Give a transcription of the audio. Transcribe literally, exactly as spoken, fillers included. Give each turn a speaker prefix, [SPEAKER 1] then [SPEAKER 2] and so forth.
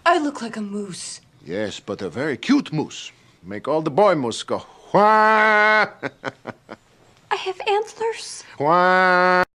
[SPEAKER 1] I look like a moose.
[SPEAKER 2] Yes, but a very cute moose. Make all the boy moose go, wah!
[SPEAKER 1] I have antlers.
[SPEAKER 2] Wah!